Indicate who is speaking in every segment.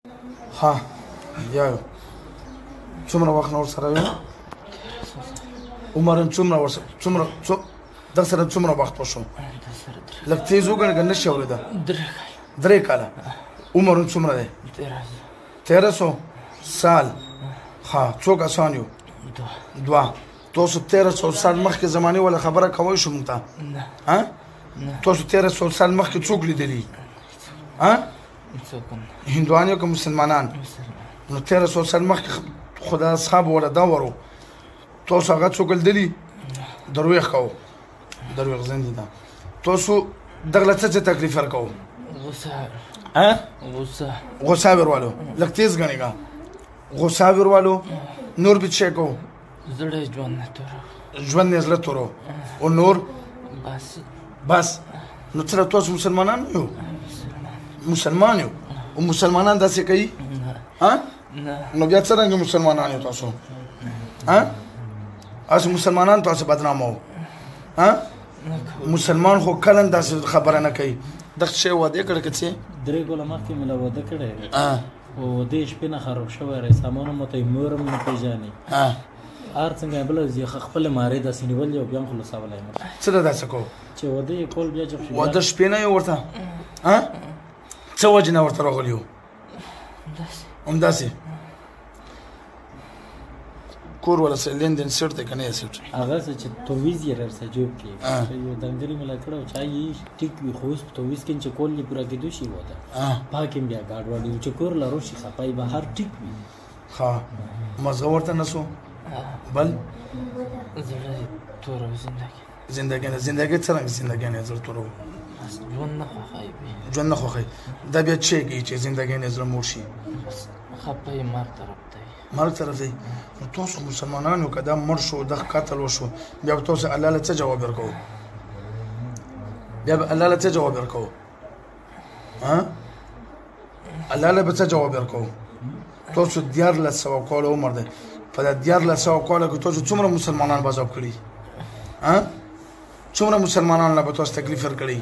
Speaker 1: ها یایو څومره وخت نور سره یو عمر څومره در سره څومره وخت وشو لږ تیز وګڼه که نه شي اورېده 3 کاله عمر څومره دی 1300 سال ها څو کسان یو 2 تاسو 1300 سال مخکې زمانې ولا خبره کوئ شو موږ ته ها تاسو 1300 سال مخکې څوک لیدلي ها هندوان یو که مسلمانان نو 1300 سال مخکې خدا اصحاب ولا دا ورو تاسو هغه څوک لیدلي درویغ کوو درویغ زندي ده تاسو دغله څه تکلیف ورکوو غصه ورولو لږ تیز ګڼېږه غصه ورولو نور بې څه کوو ژوند یې زړه تورو او نور بس نو څه تاسو مسلمانان یو مسلمان یو او مسلمانان داسې کوي نو بیا څرنګه مسلمانان یو تاسو اس مسلمانان تاسو بدنامو مسلمان خو کله داسې خبره نه کوي دغه شی واده کړه که څه
Speaker 2: 3 کاله مخکې مې له واده کړی او دې شپې نه خراب شوی رئیس سامانو مو ته مور هم نه پېژني هر څنګه بل زی خپل مارې داسې نیول یو بیا هم خلاصولی
Speaker 1: څه ده داسې کوو
Speaker 2: چې واده یې کول بیا جب شي
Speaker 1: واده شپې نه یې ورته څه وجې نه ورته راغلي یو همداسې کور ولا لندن سیټ دی که نه یې سیټ
Speaker 2: هغه څه چې تویز یې درسه جوب کې یو ځانګړي مې لا کړی و چې یې ټیک وي خو اوس په تویز کې چې کول یې پوره کېدو شي واده پاک هم بیا ګاډوډ وي چې کور لرو شي خپای بهر ټیک وي
Speaker 1: ښه مزغه ورته نه سو بل زندګي څرنګه زندګي نه زړه تورو ژوند نه خوښوي دا بیا څه کوي چې زندګي نه زړه موړ شي
Speaker 2: خپای
Speaker 1: مرګ طرف دی نو تاسو مسلمانانو که دا مړ شو دغه قتل وشو بیا به تاسو الله له څه جواب ورکوو بیا به الله له څه جواب ورکوو الله له به څه جواب ورکوو تاسو 1400 کاله عمر دی په دا 1400 کاله کې تاسو څومره مسلمانان به عذاب کړي څومره مسلمانان له به تاسو تکلیف ورکړي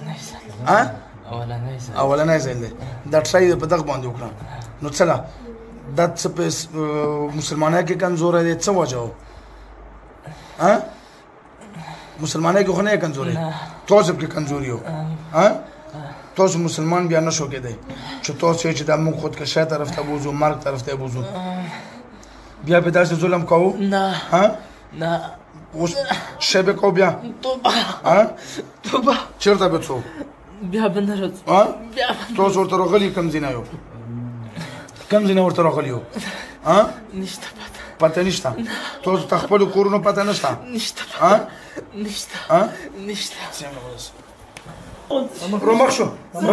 Speaker 1: اولنی ځل دی دا ټرای په دغه باندې وکړه نو څه دا څه په مسلمانۍ کې کمزوری دی څه وجه و مسلمانۍ کې خو نه یې کمزوری تاسو پکې کمزوري و تاسو مسلمان بیا نه شو کېدی چې تاسو یې چې دا موږ خودکشۍ طرف ته بوځو مرګ طرف ته بوځو بیا به داسې ظلم کوو
Speaker 2: نه
Speaker 1: اوس شی به کوو بیا
Speaker 2: توبه
Speaker 1: چېرته به څو
Speaker 2: بیا به نه راځو
Speaker 1: تاسو ورته راغلي کوم ځای نه یو کوم ځای نه ورته راغلي یو
Speaker 2: نشته
Speaker 1: پته نشته تاسو ته خپلو کورونو پته نشته
Speaker 2: نشته
Speaker 1: رومخ شه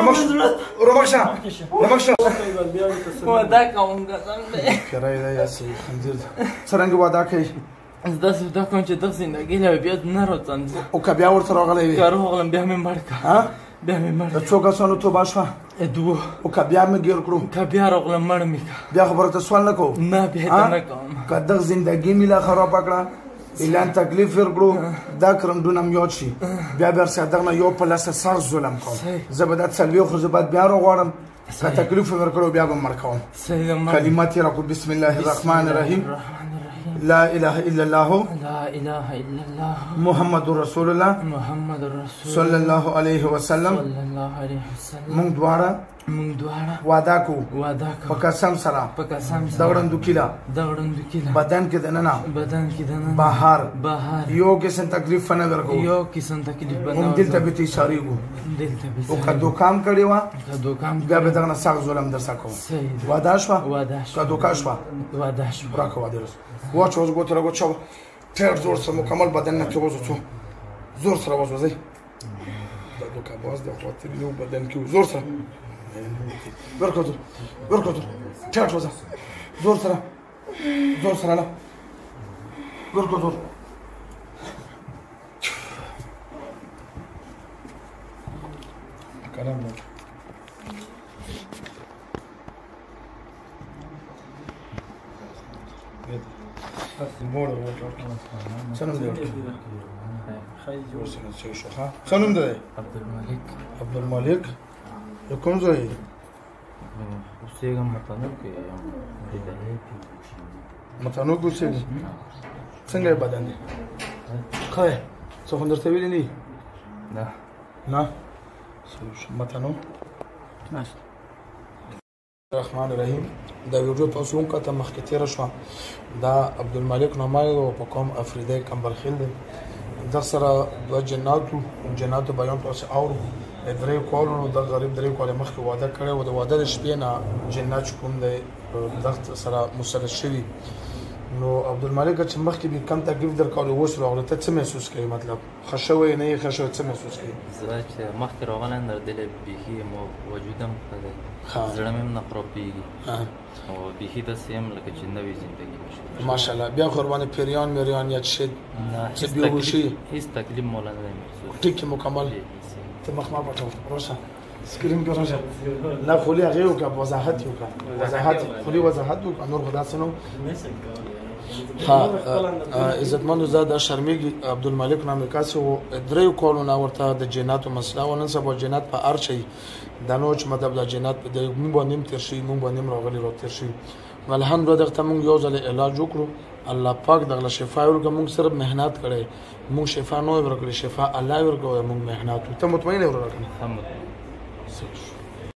Speaker 2: واده کوم قسم دی
Speaker 1: کرای دی یاسې خنزیر څرنګه واده کوي
Speaker 2: زه داسې واده کوم چې دغه زندګي له بیا نه راځم
Speaker 1: او که بیا ورته راغلی وي
Speaker 2: که راغلم بیا مې مړ کړه
Speaker 1: د څو کسانو توبه شوه
Speaker 2: 2
Speaker 1: او که بیا مې ګیر کړو
Speaker 2: که بیا راغلم مړ مې کړه
Speaker 1: بیا خبره ته سوال نه کوو
Speaker 2: نه بیا نه کوم
Speaker 1: که دغه زندګي مې لا خرابه کړه اعلان تکلیف ورکړو دا کرنډونه م یاد شي بیا به ورسره دغه نه یو په لسه سخت ظلم کوم زه به دا څلوېښت خو زه باید بیا راغواړم که تکلیف مې ورکړو بیا به م مړ کوم کلمات یې راکړو بسم الله الرحمن الرحیم لا اله الا الله محمد رسول الله صلی الله علیه وسلم مونږ دواړه واده کوو په قسم سره د وړاندوکي بدن کې دننه بهر یو قسم تکلیف نه ورکوو مونږ دلته به تیساریږو او که دوکام کړې وه بیا به دغه نه سخت ظلم در سره کوو واده شوه که دوکه شوه راکه واده رسو واچ اوس ګوته راګوت شوه ډېر زور سره مکمل بدن نه کې وځو زور سره وځوځئ دا دوکه باز د خاطر یو بدن کې زور سره ورکوتر ټیټ وځه زور سره له ورکوتر کلام نه څه نوم دی څه نوم دی عبدالملک د کوم ځای
Speaker 2: اوسېږم متنوع کې یم
Speaker 1: متنوع کې اوسېږي څنګه یې بدن دی ښه دی څه خو درته ویلي نه دي نه متنوع الرحمن الرحیم دا ویډیو تاسو هم کته مخکې تېره شوه دا عبدالمالک نومی و په قوم افریدی کمبرخیل دی دغه سره دوه جناتو بیان تاسو اورو درې کالونو د غریب درې کاله مخکې واده کړی و د واده د شپې نه جنات چې کوم دی دغه سره مسلط شوي نو عبدالمالک چې مخکې به کم تکلیف درکړی اوس راغلی ته څه محسوس کوې مطلب ښه شوی نه یې ښه شوی څه محسوس کوې
Speaker 3: زه چې مخکې راغلی در دلې بیخي مو وجودم ښه دی زړه مې هم نه خرابېږي او بیخي داسې یم لکه چې نوې زندګي مې
Speaker 1: ماشاءالله بیا خو ورباندې پیریان میریان یا څه څه بیهوشي
Speaker 3: هېڅ تکلیف مولا نه دی محسوس
Speaker 1: ټیک کې مکمل ته مخ ما پټو راشه سکرین کې راشه نه خولي هغې وکړه وضاحت یې وکړه وضاحت خولي وضاحت وکړه نور خو داسې نه ها عزتمندو زه دا شرمېږي عبدالمالک نامې کاسې و درېیو کالونه ورته د جناتو مسله و نن سبا جنات په هر شی دا نو چې مطلب دا جنات په دی مونږ باندې هم تېر شوي مونږ باندې هم راغلي تېر شوي الحمدلله دغه ته مونږ یو ځل علاج وکړو الله پاک دغله شفا یې ورکړه مونږ صرف محنت کړی مونږ شفا نه ورکړې شفا الله یې ورکړی مونږ محنت ته مطمئن یې ورکړه